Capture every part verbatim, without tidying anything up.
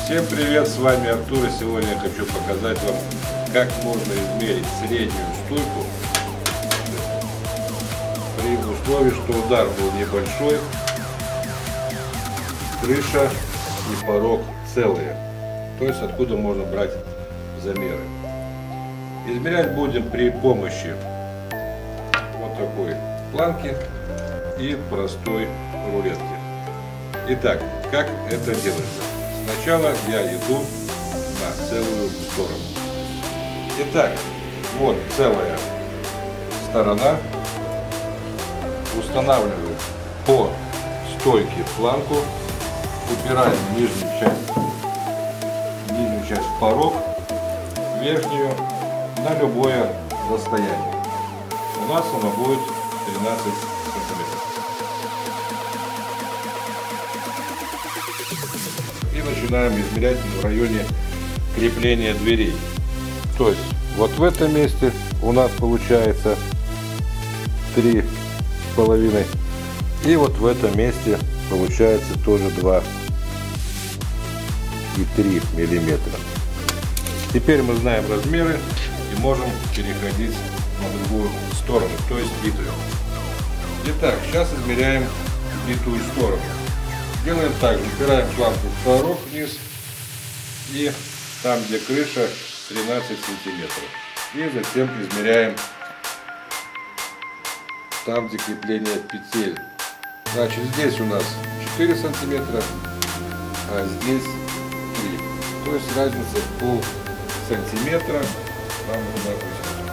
Всем привет, с вами Артур, и сегодня я хочу показать вам, как можно измерить среднюю стойку при условии, что удар был небольшой, крыша и порог целые, то есть откуда можно брать замеры. Измерять будем при помощи вот такой планки и простой рулетки. Итак, как это делается? Сначала я иду на целую сторону. Итак, вот целая сторона. Устанавливаю по стойке планку, упираем нижнюю часть, нижнюю часть в порог, верхнюю на любое расстояние. У нас оно будет тринадцать сантиметров. И начинаем измерять в районе крепления дверей. То есть вот в этом месте у нас получается три с половиной, и вот в этом месте получается тоже два и три миллиметра. Теперь мы знаем размеры и можем переходить на другую сторону, то есть битую. Итак, сейчас измеряем битую сторону. Делаем так же, упираем планку в порог вниз и там, где крыша, тринадцать сантиметров. И затем измеряем там, где крепление петель. Значит, здесь у нас четыре сантиметра, а здесь три. То есть разница пол сантиметра. Нам нужно опустить.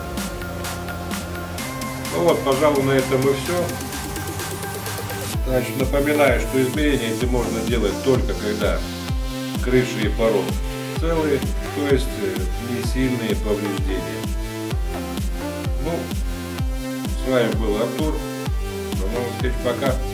Ну вот, пожалуй, на этом и все. Значит, напоминаю, что измерения эти можно делать только когда крыша и порог целые, то есть не сильные повреждения. Ну, с вами был Артур. До новых встреч, пока.